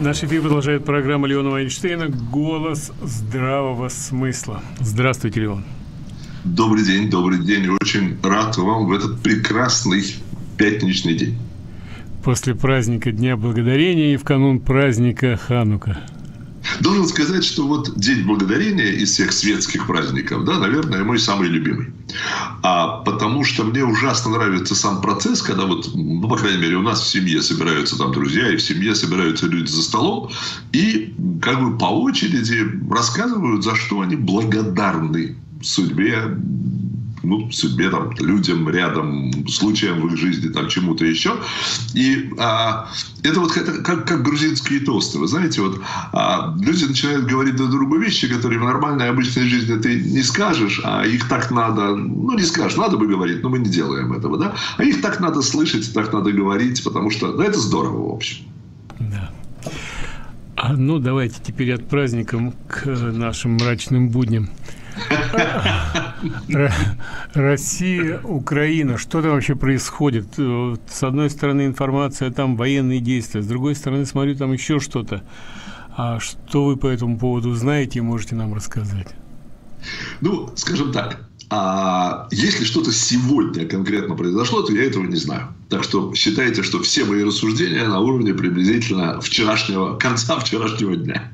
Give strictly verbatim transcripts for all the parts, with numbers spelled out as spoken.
Наш эфир продолжает программа Леона Вайнштейна «Голос здравого смысла». Здравствуйте, Леон. Добрый день, добрый день. Очень рад вам в этот прекрасный пятничный день. После праздника Дня Благодарения и в канун праздника Ханука. Должен сказать, что вот День Благодарения из всех светских праздников, да, наверное, мой самый любимый. А потому что мне ужасно нравится сам процесс, когда вот, ну, по крайней мере, у нас в семье собираются там друзья, и в семье собираются люди за столом, и как бы по очереди рассказывают, за что они благодарны судьбе, ну, судьбе, там, людям рядом, случаям в их жизни, там, чему-то еще. И а, это вот это, как, как грузинские тосты. Вы знаете, вот а, люди начинают говорить друг другу вещи, которые в нормальной обычной жизни ты не скажешь, а их так надо, ну, не скажешь, надо бы говорить, но мы не делаем этого, да? А их так надо слышать, так надо говорить, потому что, ну, это здорово, в общем. Да. А, ну, давайте теперь от праздников к нашим мрачным будням. Россия, Украина. Что там вообще происходит? С одной стороны информация, там военные действия, с другой стороны, смотрю, там еще что-то. А что вы по этому поводу знаете и можете нам рассказать? Ну, скажем так, а если что-то сегодня конкретно произошло, то я этого не знаю. Так что считайте, что все мои рассуждения на уровне приблизительно вчерашнего, конца вчерашнего дня.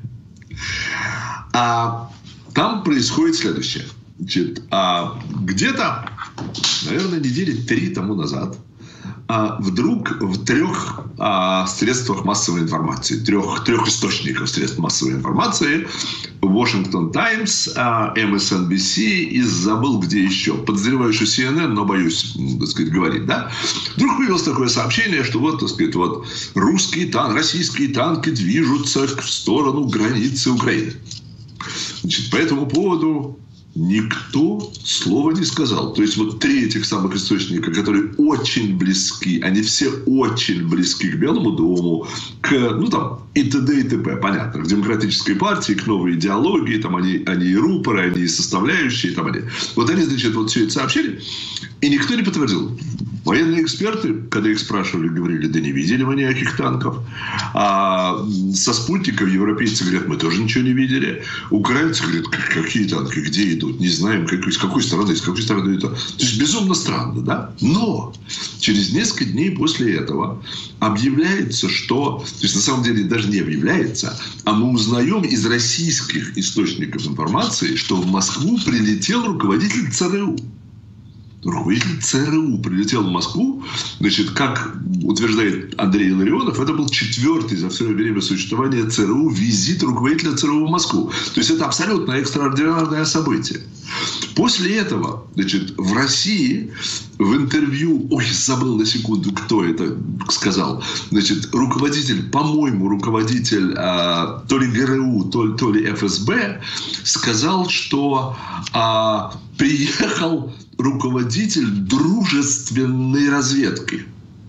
А там происходит следующее. Значит, а где-то, наверное, недели три тому назад а, вдруг в трех а, средствах массовой информации, трех, трех источников средств массовой информации, Washington Times, а, эм эс эн би си и забыл, где еще, подозреваю, что си эн эн, но боюсь, так сказать, говорить, да, вдруг появилось такое сообщение, что вот, так сказать, вот русские танки, российские танки движутся в сторону границы Украины. Значит, по этому поводу никто слова не сказал. То есть, вот три этих самых источника, которые очень близки, они все очень близки к Белому дому, к, ну, там, и т.д. и т.п., понятно, к демократической партии, к новой идеологии, там, они, они и рупоры, они и составляющие, там, они. Вот они, значит, вот все это сообщили, и никто не подтвердил. Военные эксперты, когда их спрашивали, говорили, да не видели мы никаких танков. А со спутников европейцы говорят, мы тоже ничего не видели. Украинцы говорят, какие танки, где идут, не знаем, как, с какой стороны, с какой стороны идут. То есть, безумно странно, да? Но через несколько дней после этого объявляется, что... То есть, на самом деле, даже не объявляется, а мы узнаем из российских источников информации, что в Москву прилетел руководитель ЦРУ. Руководитель ЦРУ прилетел в Москву. Значит, как утверждает Андрей Илларионов, это был четвертый за все время существования ЦРУ визит руководителя ЦРУ в Москву. То есть, это абсолютно экстраординарное событие. После этого, значит, в России в интервью, ой, забыл на секунду, кто это сказал, значит, руководитель, по-моему, руководитель а, то ли ГРУ, то, то ли эф эс бэ сказал, что а, приехал руководитель дружественной разведки.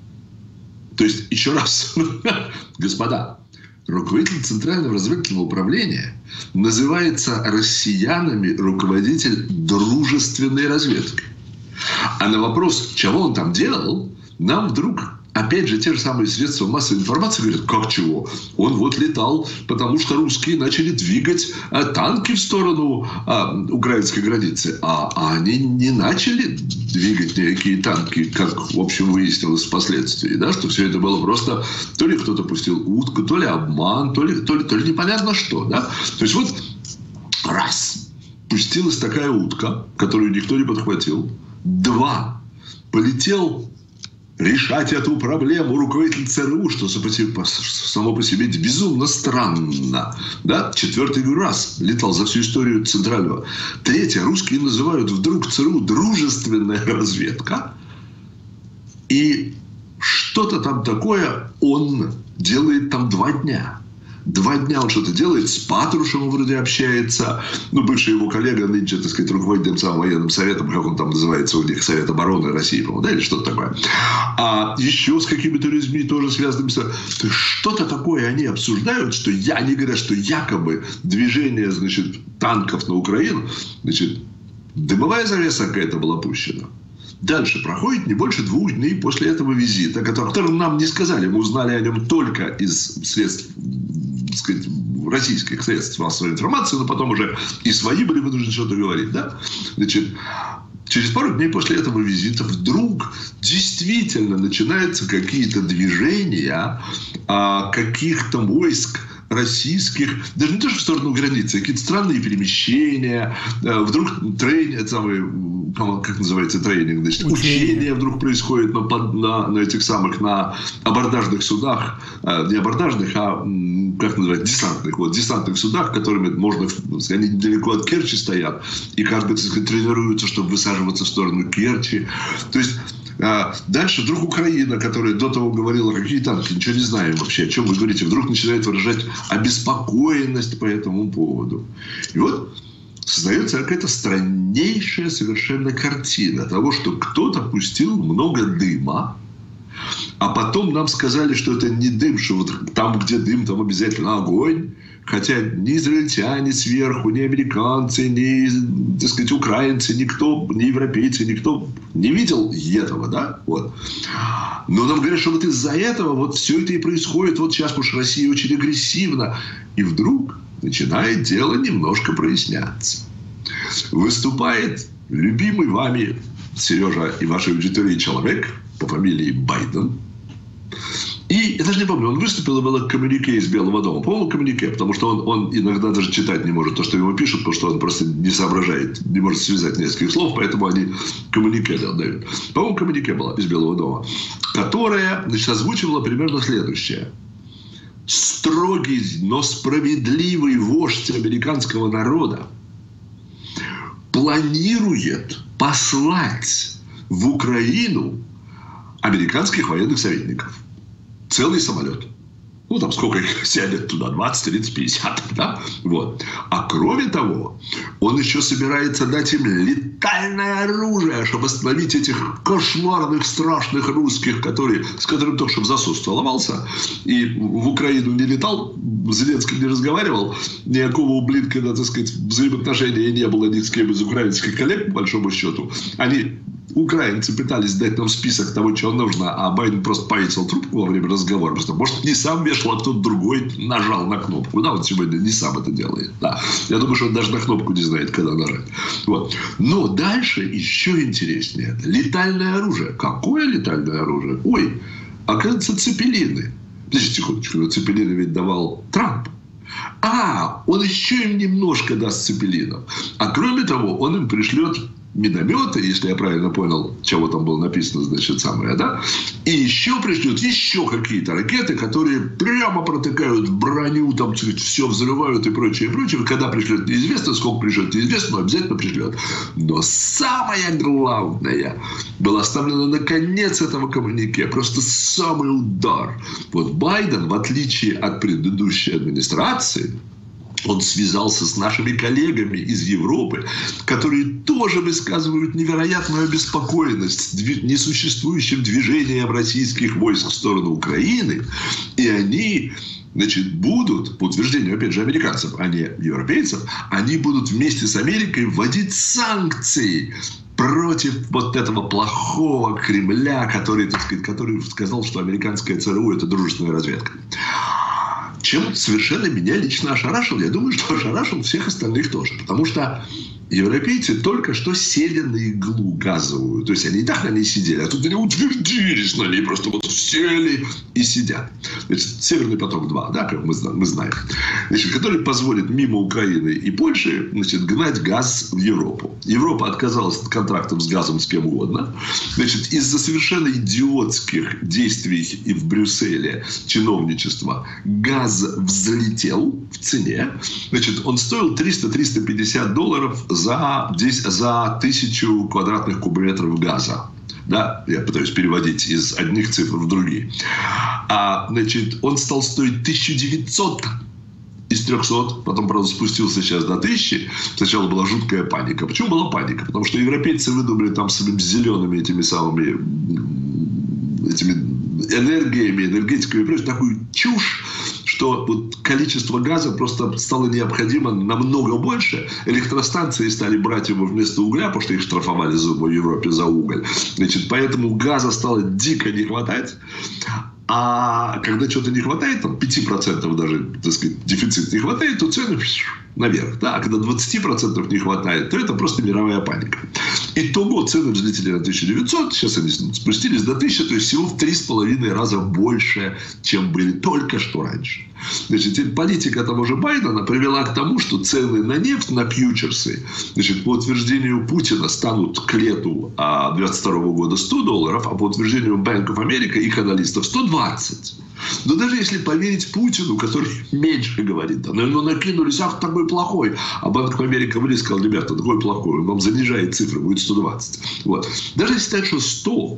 То есть, еще раз, господа, руководитель Центрального разведывательного управления называется россиянами руководитель дружественной разведки. А на вопрос, чего он там делал, нам вдруг, опять же, те же самые средства массовой информации говорят, как чего? Он вот летал, потому что русские начали двигать а, танки в сторону а, украинской границы. А, а они не начали двигать никакие танки, как, в общем, выяснилось впоследствии. Да? Что все это было просто то ли кто-то пустил утку, то ли обман, то ли, то ли, то ли непонятно что. Да? То есть, вот раз пустилась такая утка, которую никто не подхватил. Два. Полетел решать эту проблему руководитель ЦРУ, что само по себе безумно странно. Да? Четвертый раз летал за всю историю Центрального. Третье. Русские называют вдруг ЦРУ дружественная разведка. И что-то там такое он делает там два дня. Два дня он что-то делает, с Патрушевым вроде общается. Ну, бывший его коллега, нынче, так сказать, руководит самым военным советом, как он там называется у них, Совет обороны России, по-моему, да, или что-то такое. А еще с какими-то людьми тоже связанными с... Что-то такое они обсуждают, что я, они говорят, что якобы движение, значит, танков на Украину, значит, дымовая завеса какая-то была пущена. Дальше проходит не больше двух дней после этого визита, о котором нам не сказали. Мы узнали о нем только из средств так сказать, российских средств массовой информации, но потом уже и свои были вынуждены что-то говорить. Да? Значит, через пару дней после этого визита вдруг действительно начинаются какие-то движения а, каких-то войск российских, даже не то, что в сторону границы, а какие-то странные перемещения, вдруг тренинг, самый, как называется тренинг, значит, учение, учение вдруг происходит на, на, на этих самых, на абордажных судах, не абордажных, а, как называть, десантных, вот, десантных судах, которыми можно, они недалеко от Керчи стоят, и каждый, так сказать, тренируется, чтобы высаживаться в сторону Керчи. То есть, А дальше вдруг Украина, которая до того говорила, какие танки, ничего не знаем вообще, о чем вы говорите, вдруг начинает выражать обеспокоенность по этому поводу. И вот создается какая-то страннейшая совершенно картина того, что кто-то пустил много дыма, а потом нам сказали, что это не дым, что вот там, где дым, там обязательно огонь. Хотя ни израильтяне сверху, ни американцы, ни, так сказать, украинцы, никто, ни европейцы, никто не видел этого, да? Вот. Но нам говорят, что вот из-за этого вот все это и происходит. Вот сейчас, потому что Россия очень агрессивна. И вдруг начинает дело немножко проясняться. Выступает любимый вами, Сережа, и вашей аудитории человек по фамилии Байден. И, я даже не помню, он выступил, и было коммюнике из Белого дома. По-моему, коммюнике, потому что он, он иногда даже читать не может то, что ему пишут, потому что он просто не соображает, не может связать нескольких слов, поэтому они коммюнике отдают. По-моему, коммюнике была из Белого дома, которая, значит, озвучивала примерно следующее. Строгий, но справедливый вождь американского народа планирует послать в Украину американских военных советников. Целый самолет. Ну, там сколько их сядет туда? двадцать, тридцать, пятьдесят. Да? Вот. А кроме того, он еще собирается дать им летальное оружие, чтобы остановить этих кошмарных, страшных русских, которые, с которыми только что в засос целовался. И в Украину не летал, с Зеленским не разговаривал. Никакого у Блинкена, так сказать, взаимоотношения не было ни с кем из украинских коллег, по большому счету. Они... Украинцы пытались дать нам список того, чего нужно, а Байден просто повесил трубку во время разговора. Просто, может, не сам вешал, а кто-то другой нажал на кнопку. Да, он сегодня не сам это делает. Да. Я думаю, что он даже на кнопку не знает, когда нажать. Вот. Но дальше еще интереснее. Летальное оружие. Какое летальное оружие? Ой, оказывается, цепелины. Подождите, секундочку, но цепелины ведь давал Трамп. А, он еще им немножко даст цепелинов. А кроме того, он им пришлет минометы, если я правильно понял, чего там было написано, значит, самое, да? И еще пришлют еще какие-то ракеты, которые прямо протыкают броню, там, сказать, все взрывают и прочее, и прочее. Когда пришлет, неизвестно, сколько пришлет, неизвестно, но обязательно пришлет. Но самое главное было оставлено на конец этого коммюнике. Просто самый удар. Вот Байден, в отличие от предыдущей администрации, он связался с нашими коллегами из Европы, которые тоже высказывают невероятную обеспокоенность несуществующим движением российских войск в сторону Украины. И они, значит, будут, по утверждению, опять же, американцев, а не европейцев, они будут вместе с Америкой вводить санкции против вот этого плохого Кремля, который, так сказать, который сказал, что американская ЦРУ – это дружественная разведка. Чем совершенно меня лично ошарашил. Я думаю, что ошарашил всех остальных тоже. Потому что европейцы только что сели на иглу газовую. То есть они и так на ней сидели, а тут они утвердились на ней. Просто вот сели и сидят. Значит, Северный поток-два, да, как мы, мы знаем. Значит, который позволит мимо Украины и Польши, значит, гнать газ в Европу. Европа отказалась от контрактов с газом с кем угодно. Значит, из-за совершенно идиотских действий и в Брюсселе чиновничества газ взлетел в цене. Значит, он стоил триста - триста пятьдесят долларов за, за тысячу квадратных кубометров газа. Да, я пытаюсь переводить из одних цифр в другие. А, значит, он стал стоить тысячу девятьсот из трехсот, потом, правда, спустился сейчас до тысячи. Сначала была жуткая паника. Почему была паника? Потому что европейцы выдумали там своими зелеными этими самыми этими энергиями, энергетикой и прочее, такую чушь, что вот количество газа просто стало необходимо намного больше. Электростанции стали брать его вместо угля, потому что их штрафовали в Европе за уголь. Значит, поэтому газа стало дико не хватать. А когда чего-то не хватает, там пять процентов даже, так сказать, дефицит не хватает, то цены наверх. Да? А когда двадцать процентов не хватает, то это просто мировая паника. Итого цены взлетели на тысячу девятьсот, сейчас они спустились до тысячи, то есть всего в три с половиной раза больше, чем были только что раньше. Значит, политика того же Байдена привела к тому, что цены на нефть, на фьючерсы, значит, по утверждению Путина станут к лету две тысячи двадцать второго года сто долларов, а по утверждению Bank of America, их аналистов, сто двадцать. Но даже если поверить Путину, который меньше говорит, да, ну, накинулись, ах, такой плохой. А Банк Америка вылез и сказал, ребята, такой плохой, он вам занижает цифры, будет сто двадцать. Вот. Даже если считать, что сто,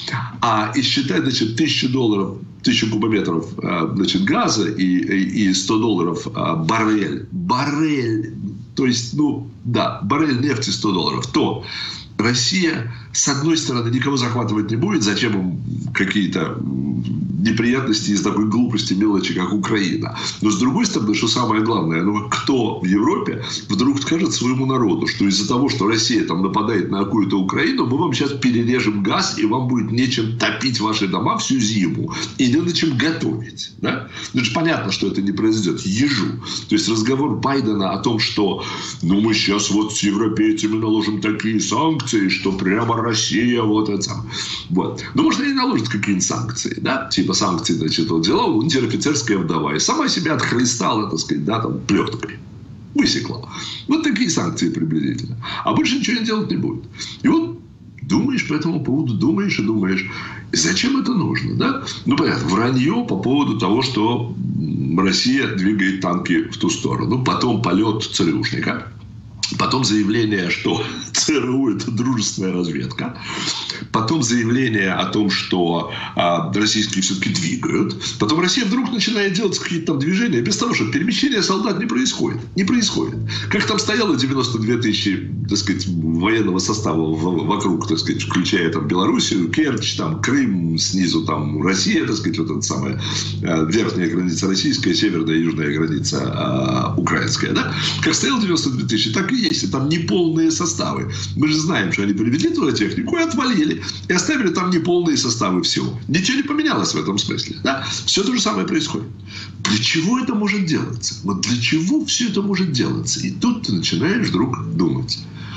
а и считать, значит, тысячу долларов, тысячу кубометров, значит, газа и, и, и сто долларов баррель, баррель, то есть, ну, да, баррель нефти сто долларов, то Россия, с одной стороны, никого захватывать не будет. Зачем им какие-то неприятности из такой глупости, мелочи, как Украина. Но с другой стороны, что самое главное, ну, кто в Европе вдруг скажет своему народу, что из-за того, что Россия там нападает на какую-то Украину, мы вам сейчас перережем газ, и вам будет нечем топить ваши дома всю зиму. И не на чем готовить. Да? Ну, это же понятно, что это не произойдет. Ежу. То есть разговор Байдена о том, что ну, мы сейчас вот с европейцами наложим такие санкции, что прямо Россия вот это. Вот. Ну, может, они наложат какие-нибудь санкции, да? Типа санкции, значит, вот взяла унтер-офицерская вдова и сама себя отхлестала, так сказать, да, там, плеткой. Высекла. Вот такие санкции приблизительно. А больше ничего не делать не будет. И вот думаешь по этому поводу, думаешь и думаешь, зачем это нужно, да? Ну, понятно, вранье по поводу того, что Россия двигает танки в ту сторону. Потом полет ЦРУшника. Потом заявление, что ЦРУ – это дружественная разведка. Потом заявление о том, что а, российские все-таки двигают. Потом Россия вдруг начинает делать какие-то там движения без того, что перемещение солдат не происходит. Не происходит. Как там стояло девяносто две тысячи, так сказать, военного состава в, вокруг, так сказать, включая там Белоруссию, Керчь, там Крым, снизу там Россия, так сказать, вот эта самая а, верхняя граница российская, северная и южная граница а, украинская, да? Как стояло девяносто две тысячи, так и есть. И там неполные составы. Мы же знаем, что они привезли туда технику и отвалили. И оставили там неполные составы всего. Ничего не поменялось в этом смысле. Да? Все то же самое происходит. Для чего это может делаться? Вот для чего все это может делаться? И тут ты начинаешь вдруг думать.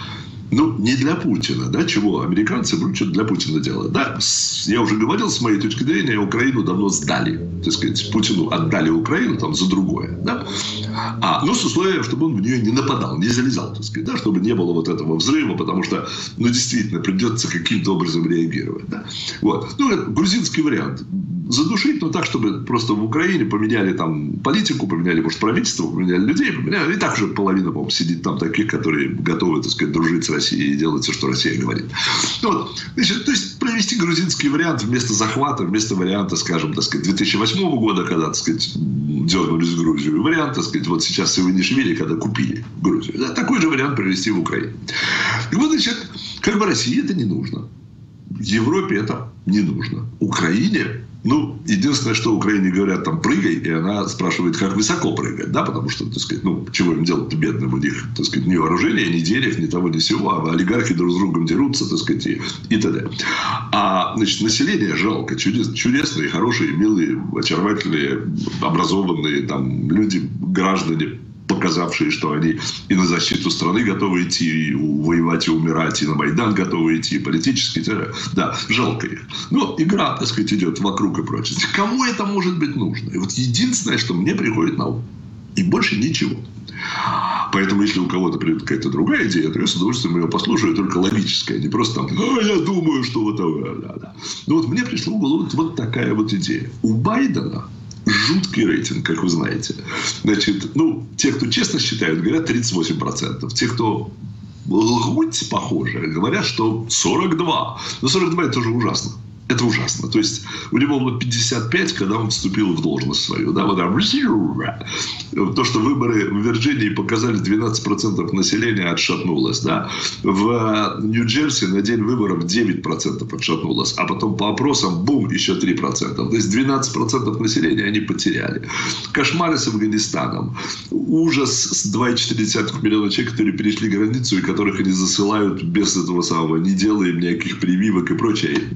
Ну, не для Путина, да, чего американцы вдруг что-то для Путина делают. Да? Я уже говорил, с моей точки зрения, Украину давно сдали. Так сказать, Путину отдали Украину там за другое. Да? А, но с условием, чтобы он в нее не нападал, не залезал, так сказать, да, чтобы не было вот этого взрыва, потому что, ну, действительно, придется каким-то образом реагировать. Да? Вот. Ну, это грузинский вариант. Задушить, но так, чтобы просто в Украине поменяли там политику, поменяли, может, правительство, поменяли людей, поменяли. И так уже половина, по-моему, сидит там таких, которые готовы, так сказать, дружить с Россией и делать все, что Россия говорит. Ну, вот. Значит, то есть, провести грузинский вариант вместо захвата, вместо варианта, скажем, так сказать, две тысячи восьмого года, когда, так сказать, дернулись в Грузию. Вариант, так сказать, вот сейчас Иванишвили, когда купили Грузию. Да, такой же вариант привести в Украину. И вот, значит, как бы России это не нужно. Европе это не нужно. Украине, ну, единственное, что Украине говорят, там, прыгай, и она спрашивает, как высоко прыгать, да, потому что, так сказать, ну, чего им делать-то бедным, у них, так сказать, ни вооружения, ни денег, ни того, ни сего, а олигархи друг с другом дерутся, так сказать, и, и т.д. А, значит, население жалко, чудес, чудесные, хорошие, милые, очаровательные, образованные, там, люди, граждане, показавшие, что они и на защиту страны готовы идти, и воевать, и умирать, и на Майдан готовы идти, политически. Да, жалко их. Но игра, так сказать, идет вокруг и прочее. Кому это может быть нужно? И вот единственное, что мне приходит на ум. И больше ничего. Поэтому, если у кого-то придет какая-то другая идея, то я с удовольствием ее послушаю, только логическая. Не просто там, а я думаю, что вот это. Да, да. Но вот мне пришла в голову вот такая вот идея. У Байдена жуткий рейтинг, как вы знаете. Значит, ну, те, кто честно считают, говорят тридцать восемь процентов. Те, кто лгуть, похоже, говорят, что сорок два. Но сорок два – это тоже ужасно. Это ужасно. То есть, у него было пятьдесят пять, когда он вступил в должность свою. Да, вот там, то, что выборы в Вирджинии показали, двенадцать процентов населения отшатнулось. Да. В Нью-Джерси на день выборов девять процентов отшатнулось. А потом по опросам, бум, еще три процента. То есть, двенадцать процентов населения они потеряли. Кошмары с Афганистаном. Ужас с два целых четыре десятых миллиона человек, которые перешли границу, и которых они засылают без этого самого, не делая никаких прививок и прочее.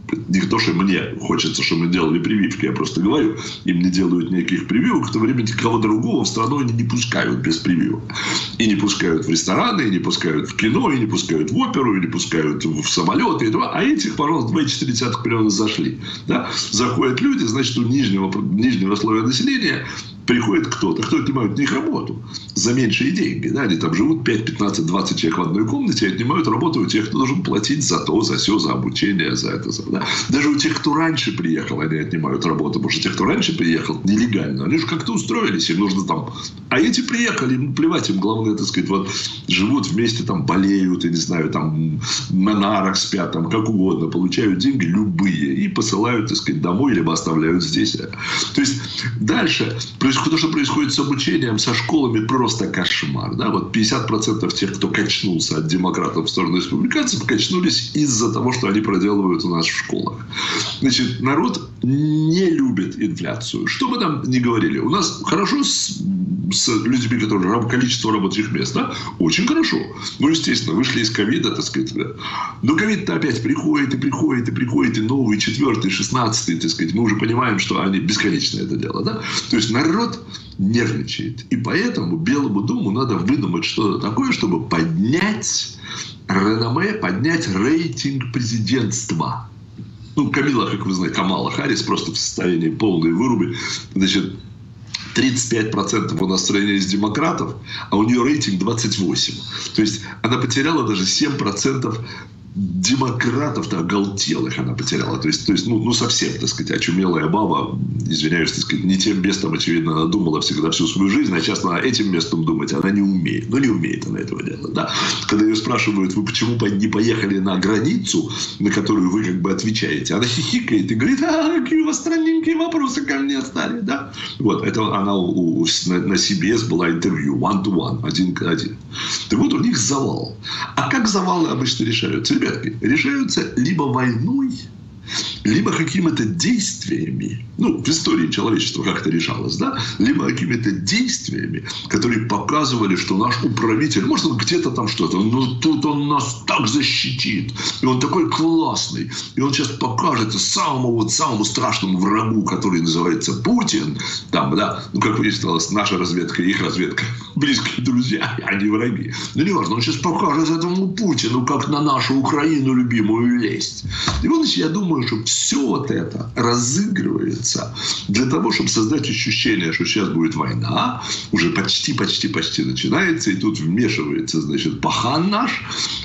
Не то, что мне хочется, чтобы мы делали прививки, я просто говорю, им не делают никаких прививок, в то время никого другого в страну они не пускают без прививок. И не пускают в рестораны, и не пускают в кино, и не пускают в оперу, и не пускают в самолеты. И два. А этих, пожалуйста, два целых четыре десятых миллиона зашли. Да? Заходят люди, значит, у нижнего, нижнего слоя населения приходит кто-то, кто отнимает у них работу за меньшие деньги. Да? Они там живут пять, пятнадцать, двадцать человек в одной комнате и отнимают работу у тех, кто должен платить за то, за все, за обучение, за это. За, да? Даже у тех, кто раньше приехал, они отнимают работу. Потому что те, кто раньше приехал, нелегально, они же как-то устроились, им нужно там... А эти приехали, им плевать, им главное, так сказать, вот живут вместе, там болеют, я не знаю, там на нарах спят, там как угодно, получают деньги любые и посылают, так сказать, домой, либо оставляют здесь. То есть дальше происходит то, что происходит с обучением, со школами, просто кошмар. Да? Вот пятьдесят процентов тех, кто качнулся от демократов в сторону республиканцев, качнулись из-за того, что они проделывают у нас в школах. Значит, народ не любит инфляцию. Что бы там ни говорили. У нас хорошо с, с людьми, которые количество рабочих мест, да? Очень хорошо. Ну, естественно, вышли из ковида, так сказать. Да. Но ковид-то опять приходит и приходит и приходит, и новый, четвертый, шестнадцатый, так сказать. Мы уже понимаем, что они бесконечно это дело. Да? То есть народ нервничает. И поэтому Белому дому надо выдумать что-то такое, чтобы поднять реноме, поднять рейтинг президентства. Ну, Камила, как вы знаете, Камала Харрис просто в состоянии полной выруби. Значит, тридцать пять процентов у нас в стране из демократов, а у нее рейтинг двадцать восемь процентов. То есть она потеряла даже семь процентов демократов-то оголтелых она потеряла. То есть, то есть ну, ну, совсем, так сказать, очумелая баба, извиняюсь, так сказать, не тем местом, очевидно, она думала всегда всю свою жизнь, а сейчас она этим местом думать она не умеет. Ну, не умеет она этого делать, да. Когда ее спрашивают, вы почему не поехали на границу, на которую вы как бы отвечаете, она хихикает и говорит, а, какие у вас странненькие вопросы ко мне стали, да. Вот, это она у, у, на, на си би эс была интервью, one-to-one, один к один. Так вот, у них завал. А как завалы обычно решаются? Ребятки, решаются либо войной, либо какими-то действиями, ну, в истории человечества как это решалось, да, либо какими-то действиями, которые показывали, что наш управитель, может, он где-то там что-то, но тут он нас так защитит, и он такой классный, и он сейчас покажет самому, вот, самому страшному врагу, который называется Путин, там, да, ну, как выяснилось, наша разведка и их разведка близкие друзья, а не враги. Ну, не важно, он сейчас покажет этому Путину, как на нашу Украину любимую лезть. И вот, значит, я думаю, что все вот это разыгрывается для того, чтобы создать ощущение, что сейчас будет война, уже почти-почти-почти начинается, и тут вмешивается, значит, пахан наш,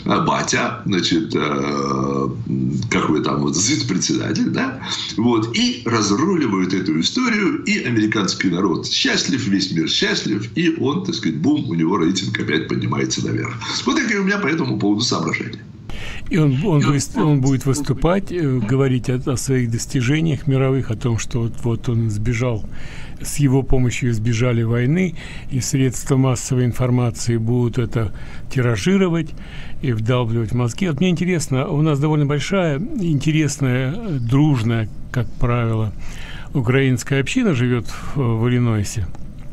батя, значит, э, как вы там, вот, зит-председатель, да, вот, и разруливают эту историю, и американский народ счастлив, весь мир счастлив, и он, так сказать, бум, у него рейтинг опять поднимается наверх. Вот такие у меня по этому поводу соображения. И он, он, он будет выступать, говорить о, о своих достижениях мировых, о том, что вот, вот он сбежал, с его помощью избежали войны, и средства массовой информации будут это тиражировать и вдалбливать в мозги. Вот мне интересно, у нас довольно большая, интересная, дружная, как правило, украинская община живет в, в Иллинойсе.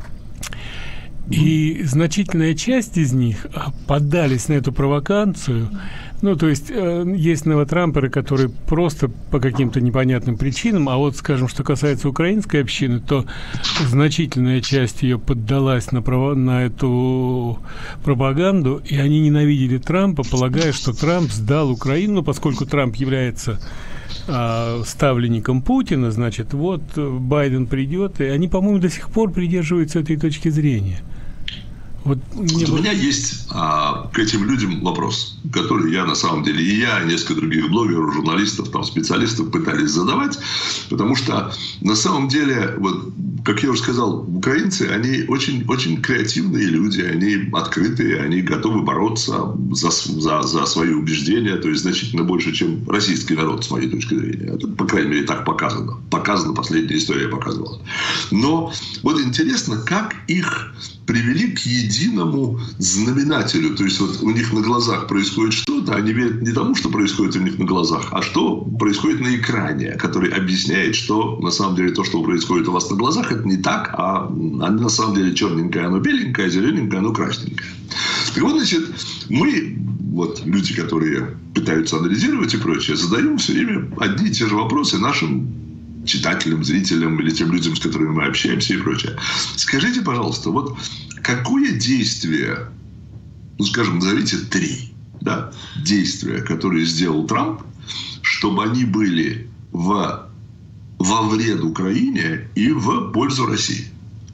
И значительная часть из них поддались на эту провокацию. Ну, то есть, э, есть новотрамперы, которые просто по каким-то непонятным причинам, а вот, скажем, что касается украинской общины, то значительная часть ее поддалась на, право, на эту пропаганду, и они ненавидели Трампа, полагая, что Трамп сдал Украину, поскольку Трамп является э, ставленником Путина, значит, вот Байден придет, и они, по-моему, до сих пор придерживаются этой точки зрения. Вот, вот у меня есть а, к этим людям вопрос, который я на самом деле, и я, и несколько других блогеров, журналистов, там, специалистов пытались задавать, потому что на самом деле, вот, как я уже сказал, украинцы, они очень, очень креативные люди, они открытые, они готовы бороться за, за, за свои убеждения, то есть значительно больше, чем российский народ, с моей точки зрения. Это, по крайней мере, так показано. Показано, последняя история показывала. Но вот интересно, как их привели к единому знаменателю. То есть, вот у них на глазах происходит что-то, они верят не тому, что происходит у них на глазах, а что происходит на экране, который объясняет, что на самом деле то, что происходит у вас на глазах, это не так, а на самом деле черненькое, оно беленькое, а зелененькое, оно красненькое. Так вот, значит, мы вот люди, которые пытаются анализировать и прочее, задаем все время одни и те же вопросы нашим читателям, зрителям или тем людям, с которыми мы общаемся и прочее. Скажите, пожалуйста, вот какое действие, ну, скажем, назовите три, да, действия, которые сделал Трамп, чтобы они были в, во вред Украине и в пользу России?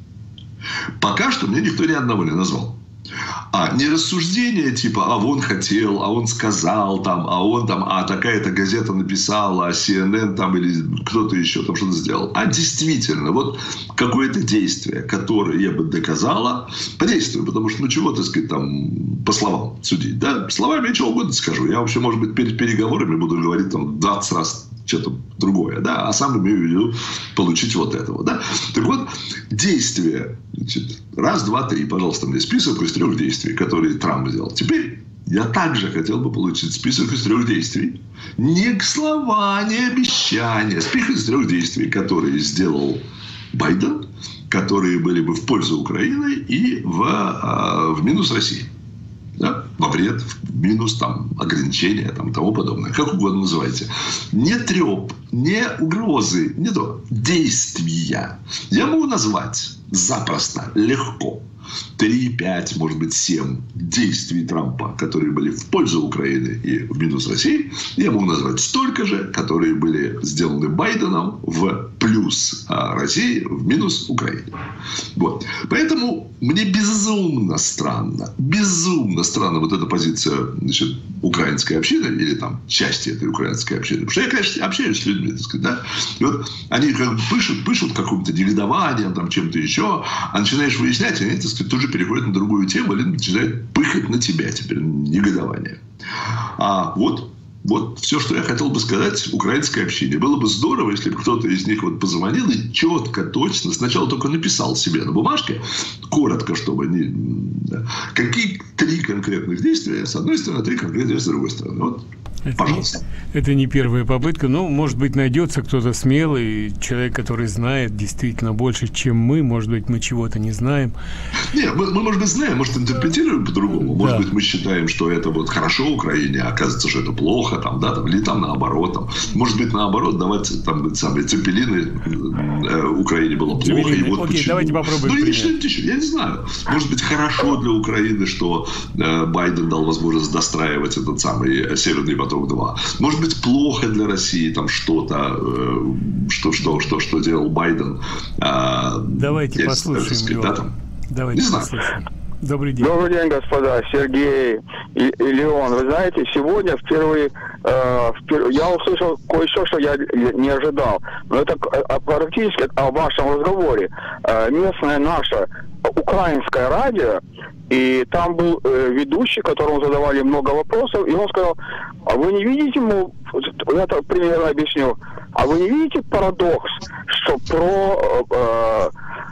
Пока что мне никто ни одного не назвал. А не рассуждения типа, а он хотел, а он сказал там, а он там, а такая-то газета написала, а Си Эн Эн там или кто-то еще там что-то сделал. А действительно, вот какое-то действие, которое я бы доказала, по действию, потому что, ну чего, так сказать, там, по словам судить, да, словами я чего угодно скажу. Я вообще, может быть, перед переговорами буду говорить там двадцать раз что-то другое, да, а сам имею в виду получить вот этого, да. Так вот, действия, значит, раз, два, три, пожалуйста, мне список из трех действий, которые Трамп сделал. Теперь я также хотел бы получить список из трех действий. Не слова, не обещания. Список из трех действий, которые сделал Байден, которые были бы в пользу Украины и в, в минус России. Да? Во вред, в минус, там, ограничения, там, тому подобное. Как угодно называйте. Не треп, не угрозы, не то. Действия. Я могу назвать запросто, легко. три, пять, может быть, семь действий Трампа, которые были в пользу Украины и в минус России. Я могу назвать столько же, которые были сделаны Байденом в плюс России, в минус Украине. Вот. Поэтому мне безумно странно, безумно странно вот эта позиция, значит, украинской общины или там части этой украинской общины. Потому что я, конечно, общаюсь с людьми, так сказать, да. И вот они как бы пишут, пишут каким-то негодованием, там, чем-то еще, а начинаешь выяснять, они, так сказать, тут же переходят на другую тему или начинают пыхать на тебя теперь, негодование. А вот, вот все, что я хотел бы сказать украинской общине. Было бы здорово, если бы кто-то из них вот позвонил и четко, точно, сначала только написал себе на бумажке, коротко, чтобы не... Какие три конкретных действия, с одной стороны, три конкретных действия, с другой стороны. Вот. Это Пожалуйста. Не, это не первая попытка, но, может быть, найдется кто-то смелый, человек, который знает действительно больше, чем мы. Может быть, мы чего-то не знаем. Нет, мы, мы, может быть, знаем, может, интерпретируем по-другому. Может да. быть, мы считаем, что это вот хорошо Украине, а оказывается, что это плохо, там, да, там, или там наоборот. Там. Может быть, наоборот, давать там самые цепелины э, Украине было плохо. Цепелины. И вот Окей, почему. давайте попробуем. Ну, или что-нибудь еще. Я не знаю. Может быть, хорошо для Украины, что э, Байден дал возможность достраивать этот самый Северный поток-два. Может быть, плохо для России там что-то, э, что, что, что, что делал Байден. Э, Давайте послушаем сказать, его. Да, там. Давайте не послушаем. Добрый день. Добрый день, господа. Сергей и, и Леон. Вы знаете, сегодня впервые, э, впервые я услышал кое-что, что я не ожидал. Но это практически о вашем разговоре. Э, местное наше украинское радио, и там был э, ведущий, которому задавали много вопросов, и он сказал, а вы не видите, ему, я это примерно объясню, а вы не видите парадокс, что про э,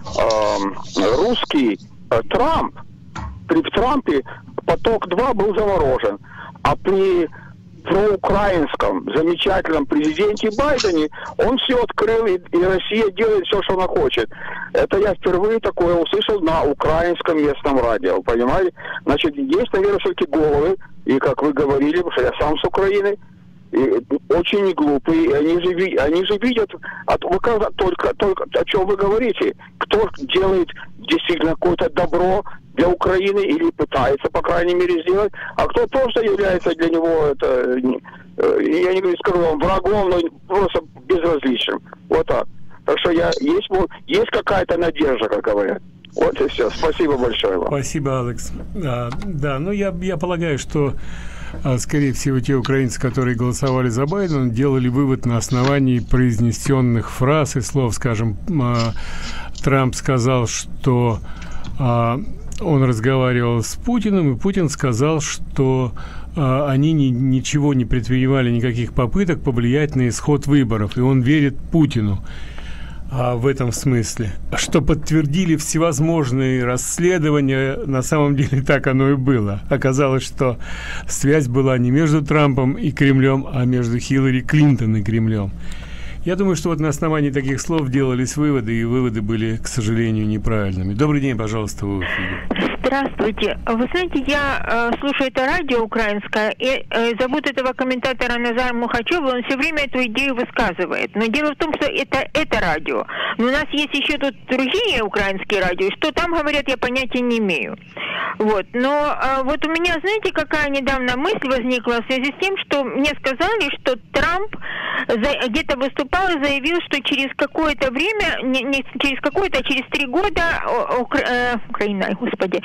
э, русский э, Трамп, при Трампе поток-два был заморожен, а при проукраинском замечательном президенте Байдене он все открыл, и, и Россия делает все, что она хочет. Это я впервые такое услышал на украинском местном радио, понимаете? Значит, есть, наверное, все-таки головы, и как вы говорили, потому что я сам с Украины, и очень не глупые, и они же, они же видят, от, вы только, только о чем вы говорите, кто делает действительно какое-то добро для Украины или пытается, по крайней мере, сделать, а кто просто является для него, это, я не скажу вам, врагом, но просто безразличным. Вот так. Так что я, есть, есть какая-то надежда, как говорят. Вот и все. Спасибо большое вам. Спасибо, Алекс. А, да, ну я, я полагаю, что, а, скорее всего, те украинцы, которые голосовали за Байдена, делали вывод на основании произнесенных фраз и слов. Скажем, а, Трамп сказал, что а, он разговаривал с Путиным, и Путин сказал, что а, они ни, ничего не предпринимали, никаких попыток повлиять на исход выборов, и он верит Путину. А в этом смысле, что подтвердили всевозможные расследования, на самом деле так оно и было. Оказалось, что связь была не между Трампом и Кремлем, а между Хиллари Клинтон и Кремлем. Я думаю, что вот на основании таких слов делались выводы, и выводы были, к сожалению, неправильными. Добрый день, пожалуйста, вы в эфире. Здравствуйте. Вы знаете, я э, слушаю это радио украинское, и э, зовут этого комментатора Назар Мухачева, он все время эту идею высказывает. Но дело в том, что это, это радио. Но у нас есть еще тут другие украинские радио, что там говорят, я понятия не имею. Вот. Но э, вот у меня, знаете, какая недавно мысль возникла в связи с тем, что мне сказали, что Трамп за, где-то выступал и заявил, что через какое-то время, не, не через какое-то, а через три года Укра, э, Украина, господи,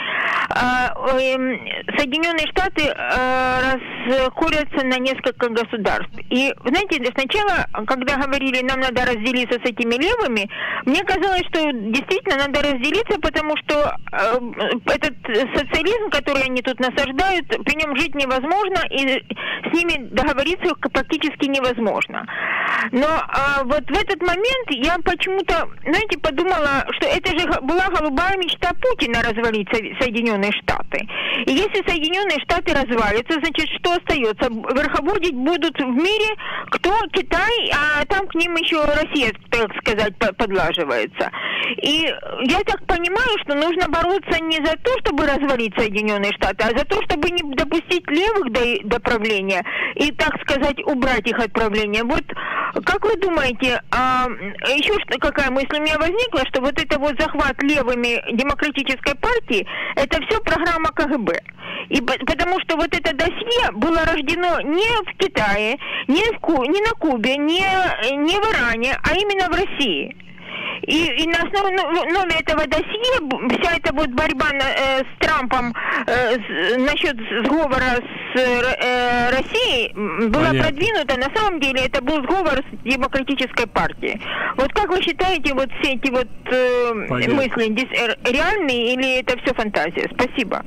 Соединенные Штаты расколятся на несколько государств. И, знаете, сначала, когда говорили, нам надо разделиться с этими левыми, мне казалось, что действительно надо разделиться, потому что этот социализм, который они тут насаждают, при нем жить невозможно, и с ними договориться практически невозможно. Но вот в этот момент я почему-то, знаете, подумала, что это же была голубая мечта Путина развалить Соединенные Штаты. И если Соединенные Штаты развалятся, значит, что остается? Верховодить будут в мире кто? Китай, а там к ним еще Россия, так сказать, подлаживается. И я так понимаю, что нужно бороться не за то, чтобы развалить Соединенные Штаты, а за то, чтобы не допустить левых до, до правления и, так сказать, убрать их от правления. Вот как вы думаете, а, еще что, какая мысль у меня возникла, что вот это вот захват левыми демократической партии, это все программа КГБ. И потому что вот это досье было рождено не в Китае, не, в Ку, не на Кубе, не, не в Иране, а именно в России. И, и на основе этого досье вся эта вот борьба на, э, с Трампом э, с, насчет сговора с э, Россией была Понятно. продвинута. На самом деле это был сговор с демократической партией. Вот как вы считаете, вот все эти вот э, мысли здесь реальные или это все фантазия? Спасибо.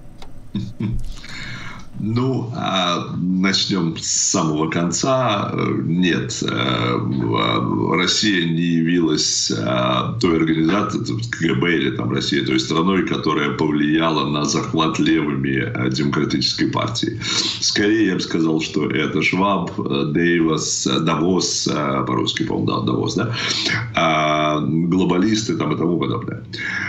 Ну, начнем с самого конца. Нет, Россия не явилась той организацией, КГБ или там Россия, той страной, которая повлияла на захват левыми демократической партии. Скорее, я бы сказал, что это Шваб, Дейвос, Давос, по-русски, по-моему, да, Давос, да, глобалисты там и тому подобное.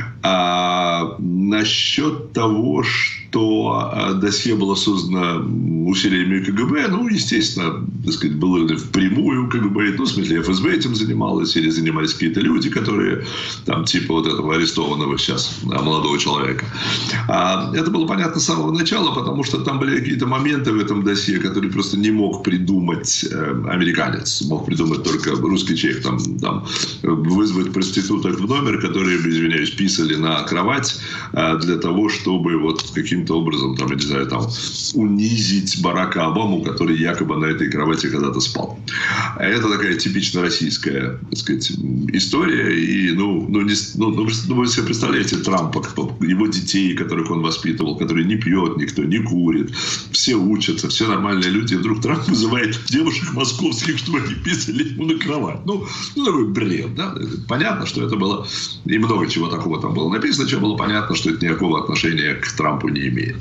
А насчет того, что досье было создано усилиями КГБ, ну, естественно, так сказать, было впрямую КГБ, ну, в смысле, эф эс бэ этим занималась, или занимались какие-то люди, которые, там, типа вот этого арестованного сейчас молодого человека. А это было понятно с самого начала, потому что там были какие-то моменты в этом досье, которые просто не мог придумать э, американец, мог придумать только русский человек, там, там вызвать проституток в номер, которые, извиняюсь, писали на кровать э, для того, чтобы вот каким-то образом, там, я не знаю, там, унизить Барака Обаму, который якобы на этой кровати когда-то спал. Это такая типично российская, так сказать, история. И, ну, ну, не, ну, ну, вы себе представляете Трампа, его детей, которых он воспитывал, которые не пьет никто, не курит, все учатся, все нормальные люди. И вдруг Трамп вызывает девушек московских, чтобы они писали ему на кровать. Ну, ну, такой бред, да? Понятно, что это было, и много чего такого там было написано, чего было понятно, что это никакого отношения к Трампу не имеет.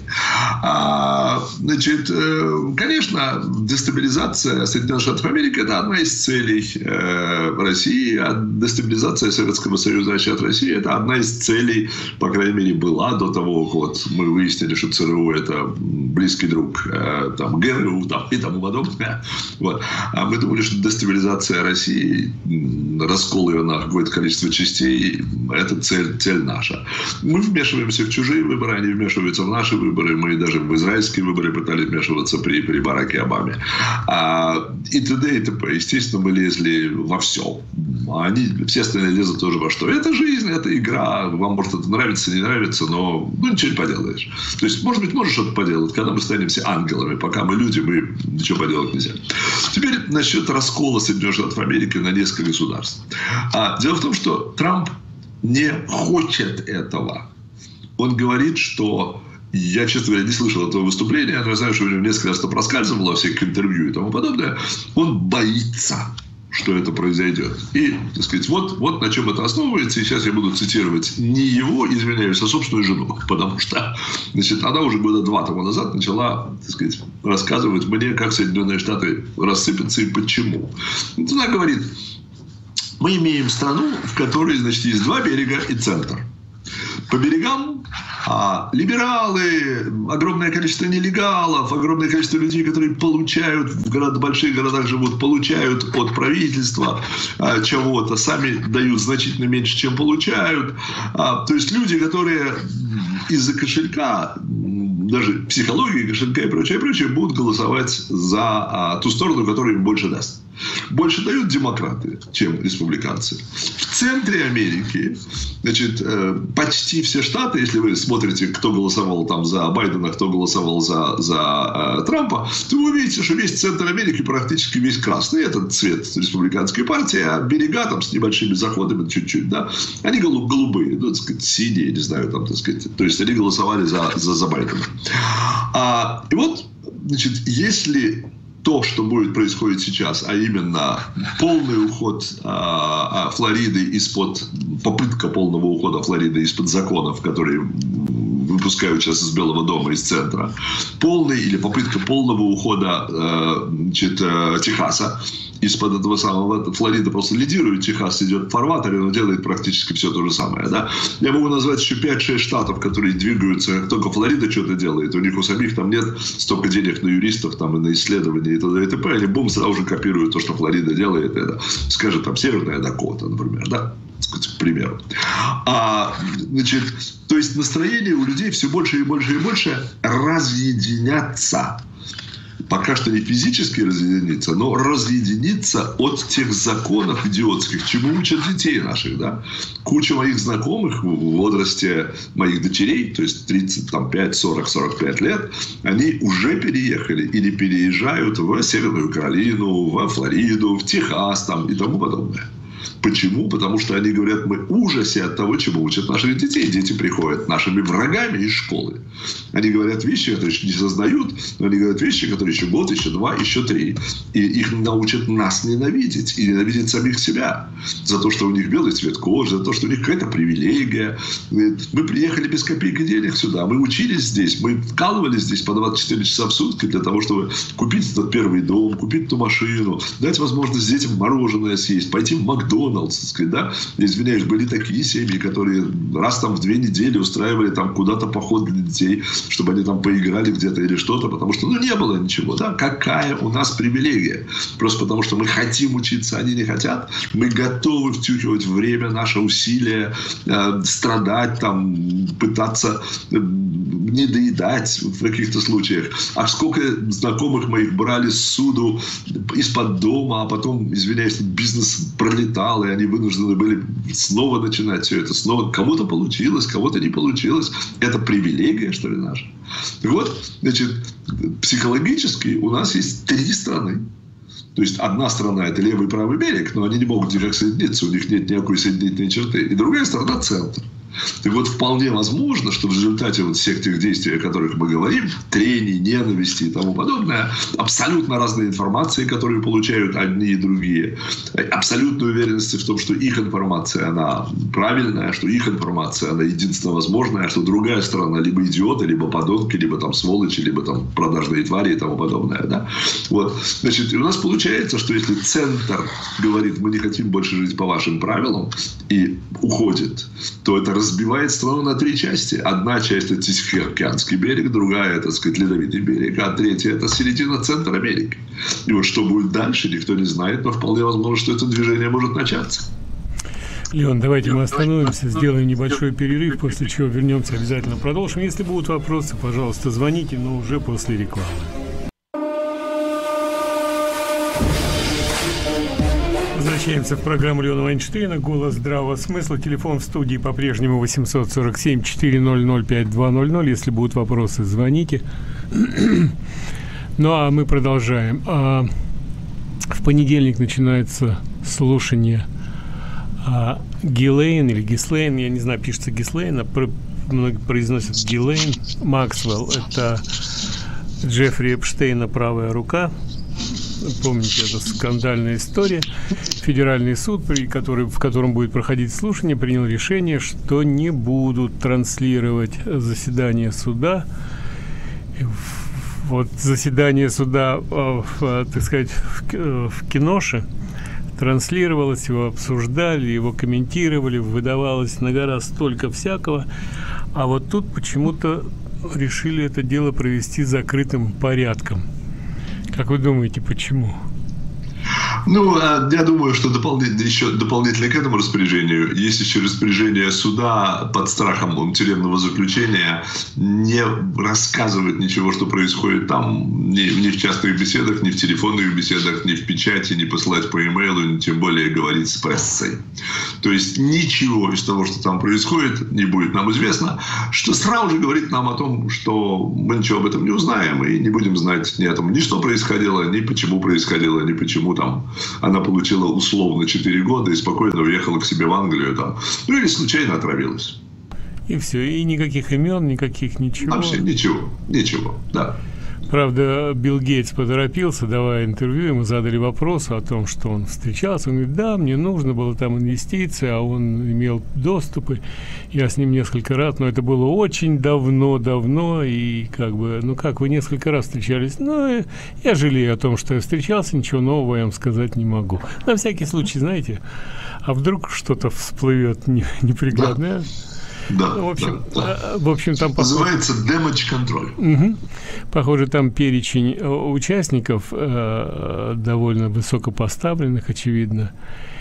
А, значит, конечно, дестабилизация Соединенных Штатов Америки – это одна из целей э, России, а дестабилизация Советского Союза от России – это одна из целей, по крайней мере, была до того, как вот мы выяснили, что ЦРУ – это близкий друг э, там, ГРУ там, и тому подобное. Вот. А мы думали, что дестабилизация России, раскол ее на какое-то количество частей – это цель, цель наша. Мы вмешиваемся в чужие выборы, они вмешиваются в наши выборы, мы даже в израильские выборы пытались вмешиваться при, при Бараке Обаме. А, и т.д. и т.п. Естественно, мы лезли во все. Они, все остальные лезут тоже во что. Это жизнь, это игра. Вам может это нравится, не нравится, но ну, ничего не поделаешь. То есть, может быть, можешь что-то поделать, когда мы станем все ангелами. Пока мы люди, мы ничего поделать нельзя. Теперь насчет раскола Соединенных Штатов Америки на несколько государств. А, дело в том, что Трамп не хочет этого. Он говорит, что... Я, честно говоря, не слышал этого выступления. Я знаю, что у него несколько раз это проскальзывало во всех интервью и тому подобное. Он боится, что это произойдет. И, так сказать, вот, вот на чем это основывается. И сейчас я буду цитировать не его, извиняюсь, а собственную жену. Потому что, значит, она уже года два тому назад начала, так сказать, рассказывать мне, как Соединенные Штаты рассыпятся и почему. Вот она говорит, мы имеем страну, в которой, значит, есть два берега и центр. по берегам а, либералы, огромное количество нелегалов, огромное количество людей, которые получают, в город, больших городах живут, получают от правительства а, чего-то, сами дают значительно меньше, чем получают. А, то есть люди, которые из-за кошелька, даже психологии кошелька и прочее, прочее, будут голосовать за а, ту сторону, которая им больше даст. Больше дают демократы, чем республиканцы. В центре Америки, значит, почти все штаты, если вы смотрите, кто голосовал там за Байдена, кто голосовал за, за э, Трампа, то вы увидите, что весь центр Америки практически весь красный. Это цвет республиканской партии, а берега там с небольшими заходами чуть-чуть, да, они голуб, голубые, ну, так сказать, синие, не знаю, там, так сказать. То есть они голосовали за, за, за Байдена. А, и вот, значит, если то, что будет происходить сейчас, а именно полный уход а, Флориды из-под, попытка полного ухода Флориды из-под законов, которые выпускают сейчас из Белого дома, из центра, полный или попытка полного ухода а, значит, Техаса из-под этого самого, Флорида просто лидирует, Техас идет в фарватере, но делает практически все то же самое. Да? Я могу назвать еще пять-шесть штатов, которые двигаются, как только Флорида что-то делает, у них у самих там нет столько денег на юристов там, и на исследования и т.д. и т.п. Они бум, сразу же копируют то, что Флорида делает. Это, скажем, там, Северная Дакота, например, да? К примеру. А, значит, то есть настроение у людей все больше и больше и больше разъединяться. Пока что не физически разъединиться, но разъединиться от тех законов идиотских, чему учат детей наших. Да? Куча моих знакомых в возрасте моих дочерей, то есть тридцать пять, сорок, сорок пять лет, они уже переехали или переезжают в Северную Каролину, в Флориду, в Техас там, и тому подобное. Почему? Потому что они говорят, мы в ужасе от того, чему учат наших детей. Дети приходят нашими врагами из школы. Они говорят вещи, которые еще не сознают, но они говорят вещи, которые еще год, еще два, еще три. И их научат нас ненавидеть. И ненавидеть самих себя. За то, что у них белый цвет кожи, за то, что у них какая-то привилегия. Мы приехали без копейки денег сюда. Мы учились здесь. Мы вкалывали здесь по двадцать четыре часа в сутки для того, чтобы купить этот первый дом, купить эту машину, дать возможность детям мороженое съесть, пойти в Макдональдс. Сказать, да? Извиняюсь, были такие семьи, которые раз там в две недели устраивали там куда-то поход для детей, чтобы они там поиграли где-то или что-то, потому что ну не было ничего. Да? Какая у нас привилегия? Просто потому что мы хотим учиться, они не хотят. Мы готовы втюхивать время, наше усилие, э, страдать, там, пытаться э, не доедать в каких-то случаях. А сколько знакомых моих брали суду из-под дома, а потом, извиняюсь, бизнес пролетал, и они вынуждены были снова начинать все это. Снова кому-то получилось, кого-то не получилось. Это привилегия, что ли, наша? Так вот, значит, психологически у нас есть три страны. То есть одна страна – это левый и правый берег, но они не могут никак соединиться, у них нет никакой соединительной черты. И другая страна – центр. И вот вполне возможно, что в результате вот всех тех действий, о которых мы говорим, трений, ненависти и тому подобное, абсолютно разные информации, которые получают одни и другие, абсолютной уверенности в том, что их информация, она правильная, что их информация, она единственно возможная, что другая сторона либо идиоты, либо подонки, либо там сволочи, либо там продажные твари и тому подобное. Да? Вот. Значит, и у нас получается, что если центр говорит, мы не хотим больше жить по вашим правилам, и уходит, то это разбивает страну на три части. Одна часть – это Тихоокеанский берег, другая – это, так сказать, Ледовитый берег, а третья – это середина центра Америки. И вот что будет дальше, никто не знает, но вполне возможно, что это движение может начаться. Леон, давайте мы остановимся, сделаем небольшой перерыв, после чего вернемся, обязательно продолжим. Если будут вопросы, пожалуйста, звоните, но уже после рекламы. Возвращаемся в программу Леона Вайнштейна «Голос здравого смысла». Телефон в студии по-прежнему восемьсот сорок семь четыреста пятьдесят два ноль ноль. Если будут вопросы, звоните. Ну а мы продолжаем. В понедельник начинается слушание Гиллейн или Гислейн, я не знаю, пишется Гислейн, а многие произносят Гиллейн. Максвелл – это Джеффри Эпштейна правая рука. Помните, это скандальная история. Федеральный суд, при который, в котором будет проходить слушание, принял решение, что не будут транслировать заседание суда. Вот заседание суда, в, так сказать, в, в Киноше, транслировалось, его обсуждали, его комментировали, выдавалось на гора столько всякого. А вот тут почему-то решили это дело провести закрытым порядком. Как вы думаете, почему? Ну, я думаю, что дополнительно, еще дополнительно к этому распоряжению есть еще распоряжение суда под страхом тюремного заключения не рассказывать ничего, что происходит там, ни, ни в частных беседах, ни в телефонных беседах, ни в печати, ни посылать по имейлу, ни тем более говорить с прессой. То есть ничего из того, что там происходит, не будет нам известно, что сразу же говорит нам о том, что мы ничего об этом не узнаем и не будем знать ни о том, ни что происходило, ни почему происходило, ни почему там она получила условно четыре года и спокойно уехала к себе в Англию там. Ну или случайно отравилась. И все, и никаких имен, никаких ничего. Вообще ничего, ничего, да. Правда, Билл Гейтс поторопился, давая интервью, ему задали вопрос о том, что он встречался. Он говорит, да, мне нужно было там инвестиции, а он имел доступы. Я с ним несколько раз, но это было очень давно-давно, и как бы, ну как, вы несколько раз встречались? Ну, я жалею о том, что я встречался, ничего нового я вам сказать не могу. На всякий случай, знаете, а вдруг что-то всплывет неприглядное? Да. Да, ну, в общем, да, да. в общем, там называется damage control. Угу. Похоже, там перечень участников э, довольно высокопоставленных, очевидно,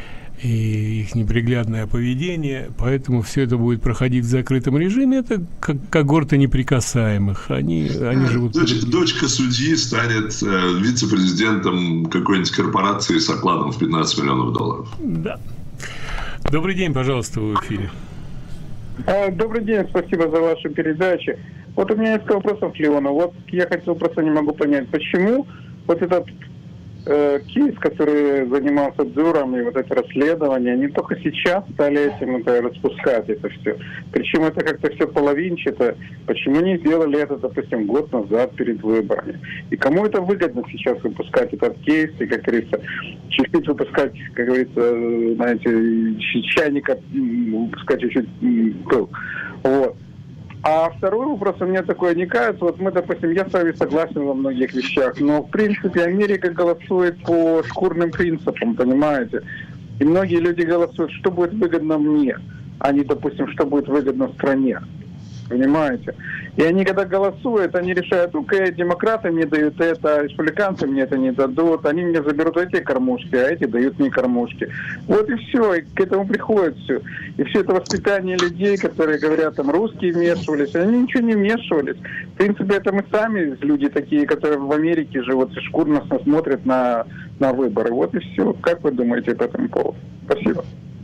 и их неприглядное поведение, поэтому все это будет проходить в закрытом режиме. Это как когорта неприкасаемых. Они, они живут. Дочь, дочка судьи станет э, вице-президентом какой-нибудь корпорации с окладом в пятнадцать миллионов долларов. Да. Добрый день, пожалуйста, вы в эфире. Добрый день, спасибо за вашу передачу. Вот у меня несколько вопросов к Леону. Вот я хотел, просто не могу понять, почему вот этот э, кейс, который занимался Дюром, и вот это расследование, они только сейчас стали этим это, распускать это все. Причем это как-то все половинчато. Почему не сделали это, допустим, год назад перед выборами? И кому это выгодно сейчас выпускать этот кейс, и, как говорится, чуть-чуть выпускать, как говорится, знаете, чайника, выпускать чуть-чуть пыл. Вот. А второй вопрос у меня такой, не кажется, вот мы, допустим, я с вами согласен во многих вещах, но, в принципе, Америка голосует по шкурным принципам, понимаете? И многие люди голосуют, что будет выгодно мне, а не, допустим, что будет выгодно стране. Понимаете? И они, когда голосуют, они решают, окей, демократы мне дают это, республиканцы мне это не дадут, они мне заберут эти кормушки, а эти дают мне кормушки. Вот и все, и к этому приходит все. И все это воспитание людей, которые говорят, там, русские вмешивались, они ничего не вмешивались. В принципе, это мы сами, люди такие, которые в Америке живут, и шкурно смотрят на, на выборы. Вот и все. Как вы думаете по этому поводу? Спасибо.